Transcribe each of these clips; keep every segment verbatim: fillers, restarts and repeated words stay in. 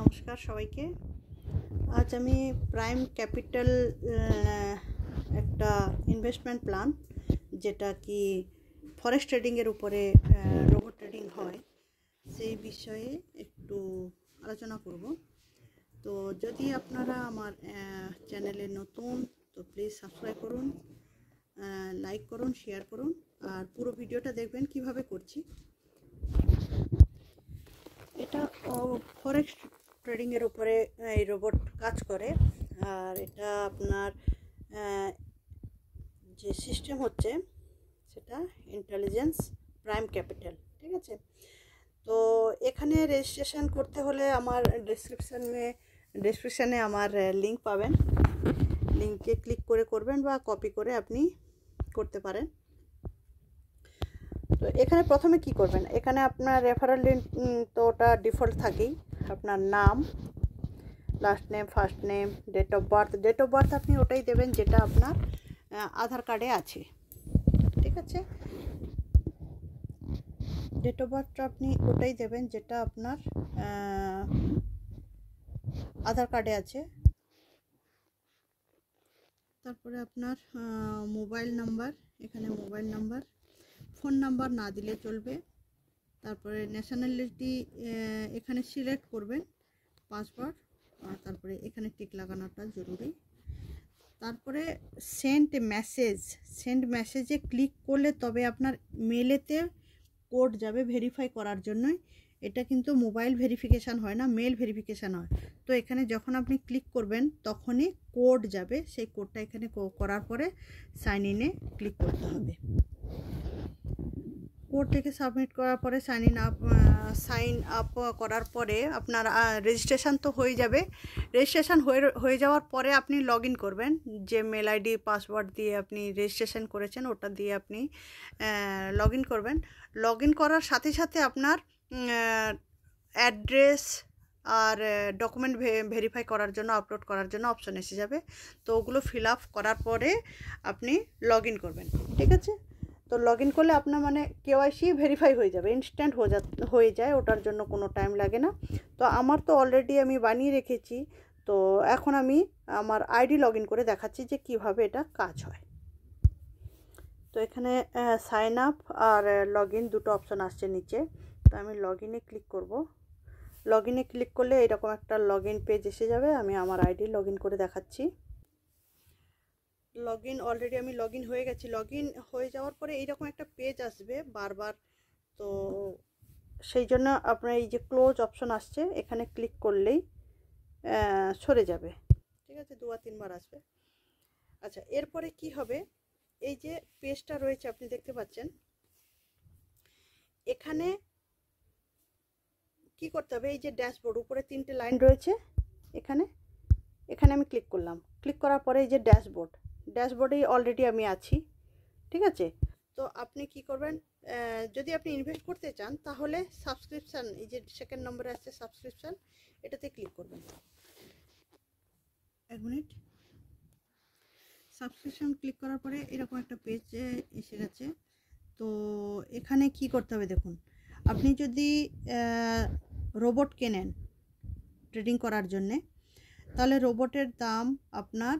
নমস্কার সবাইকে। আজ আমি প্রাইম ক্যাপিটাল একটা ইনভেস্টমেন্ট প্ল্যান, যেটা কি ফরেক্স ট্রেডিংয়ের উপরে রোবট ট্রেডিং হয়, সেই বিষয়ে একটু আলোচনা করব। তো যদি আপনারা আমার চ্যানেলে নতুন, তো প্লিজ সাবস্ক্রাইব করুন, লাইক করুন, শেয়ার করুন, আর পুরো ভিডিওটা দেখবেন কিভাবে করছি। এটা ফরেক্স ট্রেডিংয়ের উপরে এই রোবট কাজ করে, আর এটা আপনার যে সিস্টেম হচ্ছে সেটা ইন্টেলিজেন্স প্রাইম ক্যাপিটাল, ঠিক আছে। তো এখানে রেজিস্ট্রেশন করতে হলে আমার ডেসক্রিপশানে ডেসক্রিপশানে আমার লিঙ্ক পাবেন, লিঙ্কে ক্লিক করে করবেন বা কপি করে আপনি করতে পারেন। তো এখানে প্রথমে কি করবেন, এখানে আপনার রেফারেল লিঙ্ক তো ওটা ডিফল্ট থাকেই, আপনার নাম, last name, first name, date of birth date of birth আপনি ওটাই দেবেন যেটা আপনার আধার কার্ডে আছে, ঠিক আছে। ডেট অফ বার্থটা আপনি ওটাই দেবেন যেটা আপনার আধার কার্ডে আছে। তারপরে আপনার মোবাইল নাম্বার, এখানে মোবাইল নাম্বার, ফোন নাম্বার না দিলে চলবে। তারপরে ন্যাশনালিটি এখানে সিলেক্ট করবেন, পাসওয়ার্ড, আর তারপরে এখানে টিক লাগানোটা জরুরি। তারপরে সেন্ড মেসেজ, সেন্ড মেসেজে ক্লিক করলে তবে আপনার মেলেতে কোড যাবে ভেরিফাই করার জন্যই। এটা কিন্তু মোবাইল ভেরিফিকেশান হয় না, মেল ভেরিফিকেশান হয়। তো এখানে যখন আপনি ক্লিক করবেন তখনই কোড যাবে, সেই কোডটা এখানে করার পরে সাইন ইনে ক্লিক করতে হবে। কোড থেকে সাবমিট করার পরে sign in up sign up করার পরে আপনার রেজিস্ট্রেশন তো হয়ে যাবে। রেজিস্ট্রেশন হয়ে হয়ে যাওয়ার পরে আপনি লগ ইন করবেন, যে মেল আইডি পাসওয়ার্ড দিয়ে আপনি রেজিস্ট্রেশন করেছেন ওটা দিয়ে আপনি লগ ইন করবেন। লগ ইন করার সাথে সাথে আপনার অ্যাড্রেস আর ডকুমেন্ট ভেরিফাই করার জন্য, আপলোড করার জন্য অপশন এসে যাবে। তো ওগুলো ফিল আপ করার পরে আপনি লগ ইন করবেন, ঠিক আছে। তো লগ ইন করলে আপনার মানে কেওয়াইসি ভেরিফাই হয়ে যাবে, ইনস্ট্যান্ট হয়ে যা হয়ে যায়, ওটার জন্য কোনো টাইম লাগে না। তো আমার তো অলরেডি আমি বানিয়ে রেখেছি, তো এখন আমি আমার আইডি লগ ইন করে দেখাচ্ছি যে কিভাবে এটা কাজ হয়। তো এখানে সাইন আপ আর লগ ইন দুটো অপশান আসছে নিচে, তো আমি লগ ইনে ক্লিক করব। লগ ইনে ক্লিক করলে এরকম একটা লগ ইন পেজ এসে যাবে। আমি আমার আইডি লগ ইন করে দেখাচ্ছি। লগ ইন অলরেডি আমি লগ ইন হয়ে গেছি। লগ ইন হয়ে যাওয়ার পরে এইরকম একটা পেজ আসবে বারবার, তো সেই জন্য আপনার এই যে ক্লোজ অপশন আসছে এখানে ক্লিক করলেই সরে যাবে, ঠিক আছে। দু আর তিনবার আসবে। আচ্ছা, এরপরে কি হবে, এই যে পেজটা রয়েছে আপনি দেখতে পাচ্ছেন, এখানে কি করতে হবে, এই যে ড্যাশবোর্ড উপরে তিনটে লাইন রয়েছে, এখানে এখানে আমি ক্লিক করলাম। ক্লিক করার পরে এই যে ড্যাশবোর্ড, ড্যাশবোর্ডেই অলরেডি আমি আছি, ঠিক আছে। তো আপনি কি করবেন, যদি আপনি ইনভেস্ট করতে চান তাহলে সাবস্ক্রিপশান, এই যে সেকেন্ড নম্বরে আসছে সাবস্ক্রিপশান, এটাতে ক্লিক করবেন। এক মিনিট। সাবস্ক্রিপশান ক্লিক করার পরে এরকম একটা পেজ এসে গেছে। তো এখানে কি করতে হবে দেখুন, আপনি যদি রোবট কেনেন ট্রেডিং করার জন্যে, তাহলে রোবটের দাম আপনার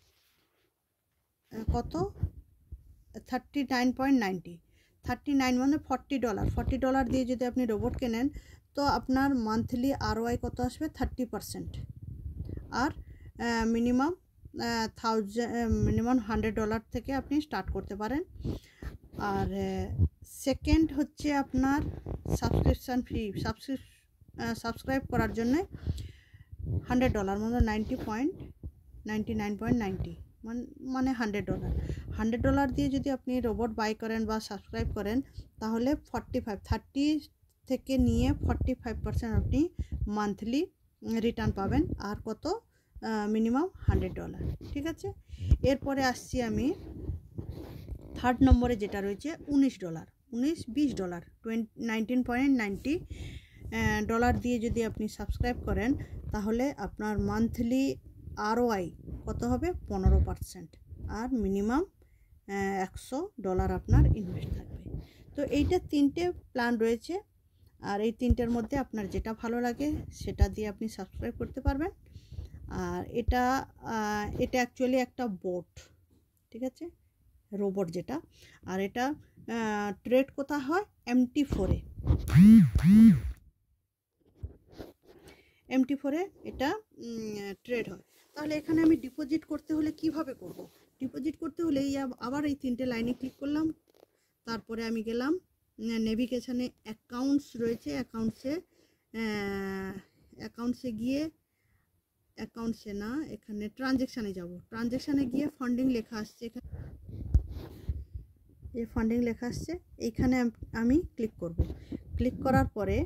কত, thirty nine point ninety thirty nine মানে ফর্টি ডলার ফর্টি ডলার দিয়ে যদি আপনি রোবট কেনেন, তো আপনার মান্থলি আরওআই কত আসবে, থার্টি পারসেন্ট। আর minimum thousand minimum hundred dollar থেকে আপনি স্টার্ট করতে পারেন। আর সেকেন্ড হচ্ছে আপনার সাবস্ক্রিপশান ফি, সাবস্ক্রিপ সাবস্ক্রাইব করার জন্যে হান্ড্রেড ডলার মানে ninety point ninety nine point ninety মানে হান্ড্রেড ডলার হান্ড্রেড ডলার দিয়ে যদি আপনি রোবট বাই করেন বা সাবস্ক্রাইব করেন, তাহলে ফর্টি ফাইভ থার্টি থেকে নিয়ে ফর্টি ফাইভ পার্সেন্ট আপনি মান্থলি রিটার্ন পাবেন। আর কত, মিনিমাম হান্ড্রেড ডলার, ঠিক আছে। এরপরে আসছি আমি থার্ড নম্বরে যেটা রয়েছে উনিশ ডলার উনিশ বিশ dollar twenty nineteen point ninety dollar দিয়ে যদি আপনি সাবস্ক্রাইব করেন, তাহলে আপনার মান্থলি আরওআই কত হবে, পনেরো পার্সেন্ট। আর মিনিমাম একশো ডলার আপনার ইনভেস্ট থাকবে। তো এইটা তিনটে প্ল্যান রয়েছে। আর এই তিনটার মধ্যে আপনার যেটা ভালো লাগে সেটা দিয়ে আপনি সাবস্ক্রাইব করতে পারবেন। আর এটা এটা অ্যাকচুয়ালি একটা বোট, ঠিক আছে, রোবট যেটা। আর এটা ট্রেড কোথা হয়, এমটি ফোরে এমটি ফোরে এটা ট্রেড হয়। তাহলে এখানে আমি ডিপোজিট করতে হলে কিভাবে করব? ডিপোজিট করতে হলে এই আবার এই তিনটে লাইনে ক্লিক করলাম, তারপরে আমি গেলাম নেভিগেশনে, অ্যাকাউন্টস রয়েছে, অ্যাকাউন্টসে অ্যাকাউন্টসে গিয়ে অ্যাকাউন্টসে না এখানে ট্রানজ্যাকশানে যাব। ট্রানজ্যাকশানে গিয়ে ফান্ডিং লেখা আসছে, এখানে এই ফান্ডিং লেখা আসছে, এইখানে আমি ক্লিক করব। ক্লিক করার পরে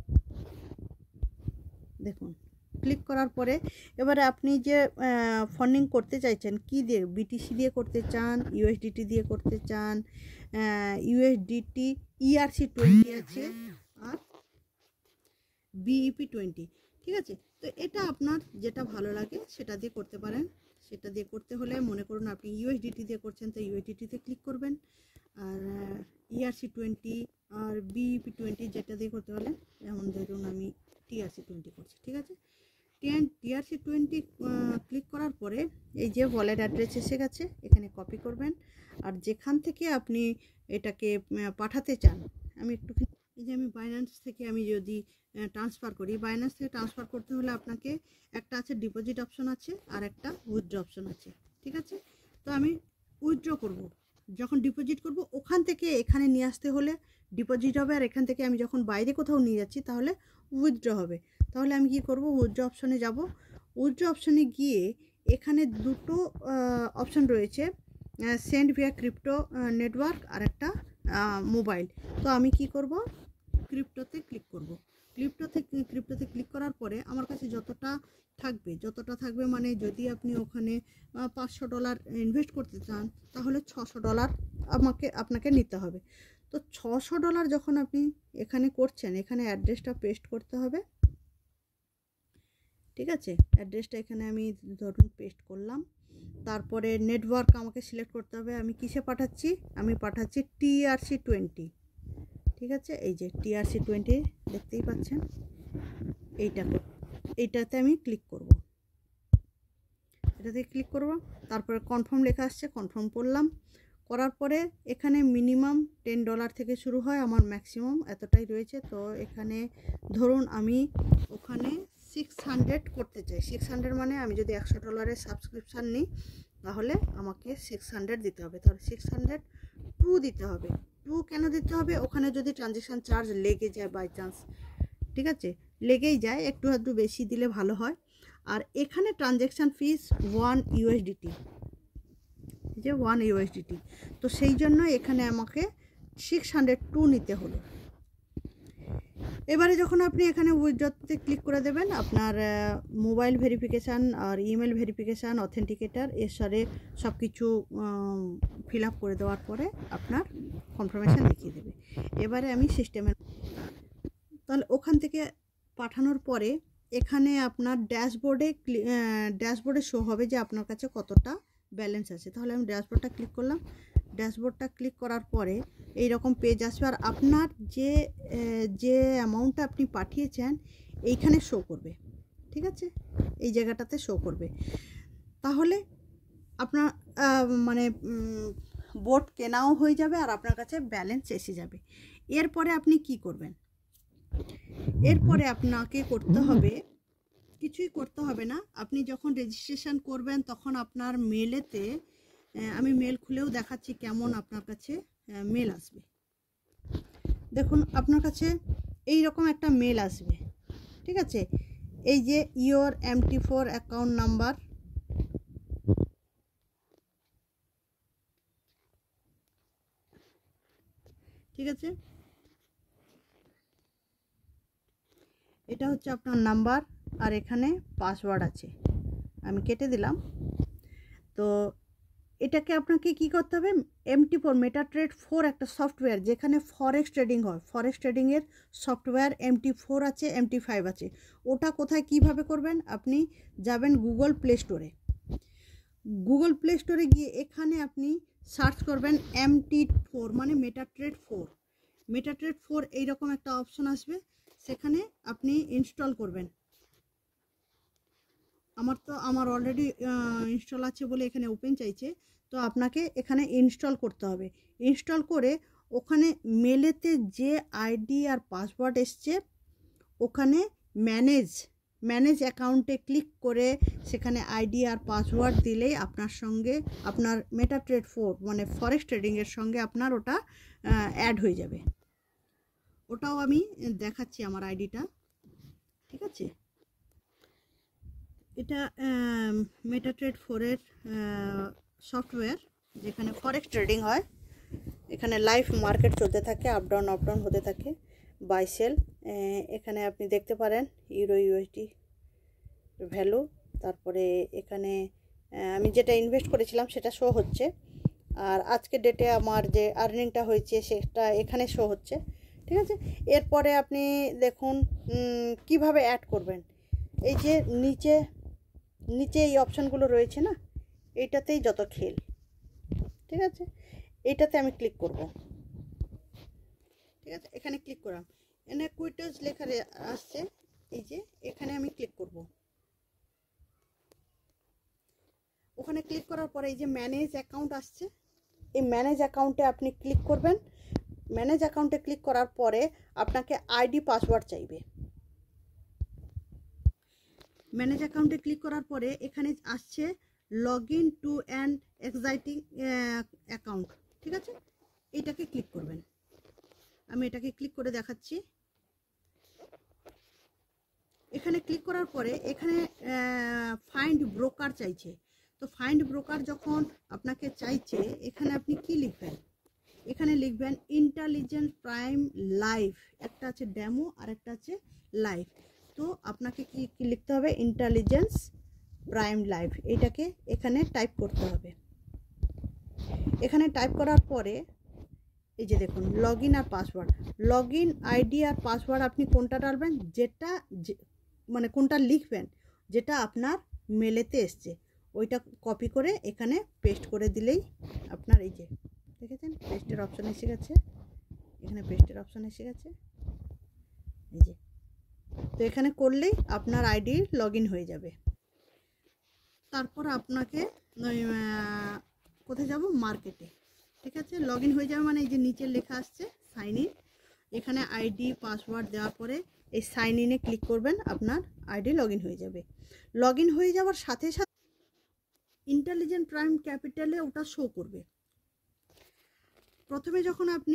দেখুন, ক্লিক করার পরে এবারে আপনি যে ফান্ডিং করতে চাইছেন কি দিয়ে, বিটিসি দিয়ে করতে চান, ইউএসডিটি দিয়ে করতে চান, ইউএসডিটি ইআরসি টোয়েন্টি আছে আর বিইপি টোয়েন্টি, ঠিক আছে। তো এটা আপনার যেটা ভালো লাগে সেটা দিয়ে করতে পারেন। সেটা দিয়ে করতে হলে মনে করুন আপনি ইউএসডিটি দিয়ে করছেন, তো ইউএসডিটিতে ক্লিক করবেন। আর ইআরসি টোয়েন্টি আর বিইপি টোয়েন্টি যেটা দিয়ে করতে হলে, যেমন ধরুন আমি টিআরসি টোয়েন্টি করছি, ঠিক আছে। টেন টিআরসি টোয়েন্টি ক্লিক করার পরে এই যে ওয়ালেট অ্যাড্রেস এসে গেছে, এখানে কপি করবেন। আর যেখান থেকে আপনি এটাকে পাঠাতে চান, আমি একটু এই যে আমি বাইন্যান্স থেকে আমি যদি ট্রান্সফার করি, বাইন্যান্স থেকে ট্রান্সফার করতে হলে আপনাকে একটা আছে ডিপোজিট অপশন আছে আর একটা উইথড্র অপশন আছে, ঠিক আছে। তো আমি উইথড্র করব। যখন ডিপোজিট করব ওখান থেকে এখানে নিয়ে আসতে হলে ডিপোজিট হবে, আর এখান থেকে আমি যখন বাইরে কোথাও নিয়ে যাচ্ছি তাহলে উইথড্র হবে। তাহলে আমি কি করব, উইথড্র অপশনে যাব। উইথড্র অপশনে গিয়ে এখানে দুটো অপশন রয়েছে, সেন্ড ভিয়া ক্রিপ্টো নেটওয়ার্ক আর একটা মোবাইল। তো আমি কি করব, ক্রিপ্টোতে ক্লিক করব। ক্রিপ্টোতে ক্রিপ্টোতে ক্লিক করার পরে আমার কাছে যতটা থাকবে যতটা থাকবে মানে যদি আপনি ওখানে পাঁচশো ডলার ইনভেস্ট করতে চান তাহলে ছশো ডলার আমাকে আপনাকে নিতে হবে। তো ছশো ডলার যখন আপনি এখানে করছেন, এখানে অ্যাড্রেসটা পেস্ট করতে হবে, ঠিক আছে। অ্যাড্রেসটা এখানে আমি ধরুন পেস্ট করলাম। তারপরে নেটওয়ার্ক আমাকে সিলেক্ট করতে হবে, আমি কিসে পাঠাচ্ছি, আমি পাঠাচ্ছি টিআরসি টোয়েন্টি, ঠিক আছে। এই যে টিআরসি টোয়েন্টি দেখতেই পাচ্ছেন, এইটা এইটাতে আমি ক্লিক করব। এটাতে ক্লিক করব, তারপরে কনফার্ম লেখা আসছে, কনফার্ম করলাম। করার পরে এখানে মিনিমাম টেন ডলার থেকে শুরু হয়, আমার ম্যাক্সিমাম এতটাই রয়েছে। তো এখানে ধরুন আমি ওখানে সিক্স হান্ড্রেড করতে চাই। সিক্স হান্ড্রেড মানে আমি যদি একশো ডলারের সাবস্ক্রিপশান নিই তাহলে আমাকে সিক্স হান্ড্রেড দিতে হবে। তাহলে সিক্স হান্ড্রেড টু দিতে হবে। টু কেন দিতে হবে, ওখানে যদি ট্রানজ্যাকশান চার্জ লেগে যায় বাই চান্স, ঠিক আছে, লেগেই যায়, একটু একটু বেশি দিলে ভালো হয়। আর এখানে ট্রানজ্যাকশান ফিস ওয়ান ইউএসডিটি, যে ওয়ান ইউএসডিটি, তো সেই জন্য এখানে আমাকে সিক্স হান্ড্রেড টু নিতে হলো। এবারে যখন আপনি এখানে উইথড্রতে ক্লিক করে দেবেন, আপনার মোবাইল ভেরিফিকেশান আর ইমেল ভেরিফিকেশান অথেন্টিকেটার এর সাথে সব কিছু ফিল আপ করে দেওয়ার পরে আপনার কনফার্মেশান দেখিয়ে দেবে। এবারে আমি সিস্টেমে, তাহলে ওখান থেকে পাঠানোর পরে এখানে আপনার ড্যাশবোর্ডে ড্যাশবোর্ডে শো হবে যে আপনার কাছে কতটা ব্যালেন্স আছে। তাহলে আমি ড্যাশবোর্ডটা ক্লিক করলাম। ড্যাশবোর্ডটা ক্লিক করার পরে এই রকম পেজ আসবে, আর আপনার যে যে অ্যামাউন্টটা আপনি পাঠিয়েছেন এইখানে শো করবে, ঠিক আছে, এই জায়গাটাতে শো করবে। তাহলে আপনার মানে বোট কেনাও হয়ে যাবে আর আপনার কাছে ব্যালেন্স এসে যাবে। এরপরে আপনি কি করবেন, এরপরে আপনাকে করতে হবে, কিছুই করতে হবে না। আপনি যখন রেজিস্ট্রেশন করবেন তখন আপনার মেলেতে, আমি মেল খুলেও দেখাচ্ছি কেমন আপনার কাছে মেল আসবে। দেখুন আপনার কাছে এই রকম একটা মেল আসবে, ঠিক আছে। এই যে your MT four account number, ঠিক আছে, এটা হচ্ছে আপনার নাম্বার আর এখানে পাসওয়ার্ড আছে, আমি কেটে দিলাম। তো এটাকে আপনাকে কি করতে হবে, এমটি ফোর মেটাট্রেড ফোর একটা সফটওয়্যার যেখানে ফরেক্স ট্রেডিং হয়, ফরেক্স ট্রেডিংয়ের সফটওয়্যার এমটি ফোর আছে, এমটি ফাইভ আছে। ওটা কোথায় কিভাবে করবেন, আপনি যাবেন গুগল প্লে স্টোরে। গুগল প্লে স্টোরে গিয়ে এখানে আপনি সার্চ করবেন এমটি ফোর মানে মেটাট্রেড ফোর। মেটাট্রেড ফোর এইরকম একটা অপশন আসবে, সেখানে আপনি ইনস্টল করবেন। আমার তো আমার অলরেডি ইনস্টল আছে বলে এখানে ওপেন চাইছে, তো আপনাকে এখানে ইনস্টল করতে হবে। ইনস্টল করে ওখানে মেলেতে যে আইডি আর পাসওয়ার্ড এসছে ওখানে ম্যানেজ ম্যানেজ অ্যাকাউন্টে ক্লিক করে সেখানে আইডি আর পাসওয়ার্ড দিলেই আপনার সঙ্গে আপনার মেটাট্রেড ফোর মানে ফরেক্স ট্রেডিংয়ের সঙ্গে আপনার ওটা অ্যাড হয়ে যাবে। ওটাও আমি দেখাচ্ছি আমার আইডিটা, ঠিক আছে। এটা মেটাট্রেড ফোরের সফটওয়্যার, যেখানে ফরেক্স ট্রেডিং হয়। এখানে লাইভ মার্কেট চলতে থাকে, আপ ডাউন আপ ডাউন হতে থাকে, বাই সেল। এখানে আপনি দেখতে পারেন ইউরো ইউএসডি ভ্যালু, তারপরে এখানে আমি যেটা ইনভেস্ট করেছিলাম সেটা শো হচ্ছে, আর আজকের ডেটে আমার যে আর্নিংটা হয়েছে সেটা এখানে শো হচ্ছে, ঠিক আছে। এরপরে আপনি দেখুন কিভাবে অ্যাড করবেন। এই যে নিচে নিচে এই অপশানগুলো রয়েছে না, এইটাতেই যত খেল, ঠিক আছে। এইটাতে আমি ক্লিক করব, ঠিক আছে। এখানে ক্লিক করলাম, এখানে কুইটার্স লেখা আসছে, এই যে এখানে আমি ক্লিক করব। ওখানে ক্লিক করার পরে এই যে ম্যানেজ অ্যাকাউন্ট আসছে, এই ম্যানেজ অ্যাকাউন্টে আপনি ক্লিক করবেন। ম্যানেজ অ্যাকাউন্টে ক্লিক করার পরে আপনাকে আইডি পাসওয়ার্ড চাইবে। ম্যানেজ অ্যাকাউন্টে ক্লিক করার পরে এখানে আসছে log in to an existing account, ঠিক আছে। এইটাকে ক্লিক করবেন। আমি এটাকে ক্লিক করে দেখাচ্ছি। এখানে ক্লিক করার পরে এখানে ফাইন্ড ব্রোকার চাইছে। তো ফাইন্ড ব্রোকার যখন আপনাকে চাইছে, এখানে আপনি কি লিখবেন? এখানে লিখবেন ইন্টেলিজেন্ট প্রাইম লাইভ। একটা আছে ডেমো আর একটা আছে লাইভ। তো আপনাকে কি কি লিখতে হবে? ইন্টেলিজেন্স প্রাইম লাইভ, এইটাকে এখানে টাইপ করতে হবে। এখানে টাইপ করার পরে এই যে দেখুন লগ ইন আর পাসওয়ার্ড, লগ ইন আইডি আর পাসওয়ার্ড আপনি কোনটা ডালবেন, যেটা মানে কোনটা লিখবেন যেটা আপনার মেলেতে এসছে, ওইটা কপি করে এখানে পেস্ট করে দিলেই আপনার এই যে দেখেছেন পেস্টের অপশান এসে গেছে। এখানে পেস্টের অপশান এসে গেছে, এই যে। তো এখানে করলেই আপনার আইডি লগ ইন হয়ে যাবে। তারপর আপনাকে কোথায় যাব? মার্কেটে, ঠিক আছে। লগ ইন হয়ে যাবে মানে এই যে নিচে লেখা আসছে সাইন ইন, এখানে আইডি পাসওয়ার্ড দেওয়ার পরে এই সাইন ইনে ক্লিক করবেন, আপনার আইডি লগ ইন হয়ে যাবে। লগ ইন হয়ে যাওয়ার সাথে সাথে ইন্টেলিজেন্ট প্রাইম ক্যাপিটালে ওটা শো করবে। প্রথমে যখন আপনি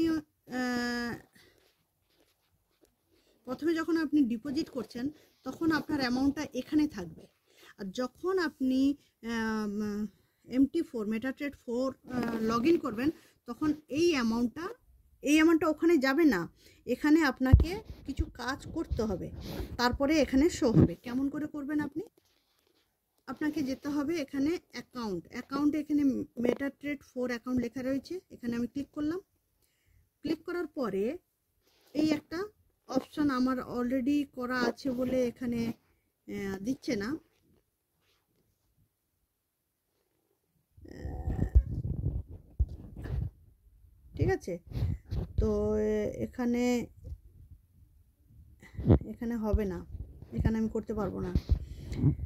প্রথমে যখন আপনি ডিপোজিট করছেন তখন আপনার অ্যামাউন্টটা এখানে থাকবে, আর যখন আপনি MT four MetaTrader four log in করবেন তখন এই অ্যামাউন্টটা এই অ্যামাউন্টটা ওখানে যাবে না, এখানে আপনাকে কিছু কাজ করতে হবে, তারপরে এখানে শো হবে। কেমন করে করবেন আপনি? আপনাকে যেতে হবে এখানে অ্যাকাউন্ট, অ্যাকাউন্টে এখানে মেটাট্রেড ফোর অ্যাকাউন্ট লেখা রয়েছে, এখানে আমি ক্লিক করলাম। ক্লিক করার পরে এই একটা অপশান আমার অলরেডি করা আছে বলে এখানে দিচ্ছে না, ঠিক আছে। তো এখানে এখানে হবে না, এখানে আমি করতে পারবো না।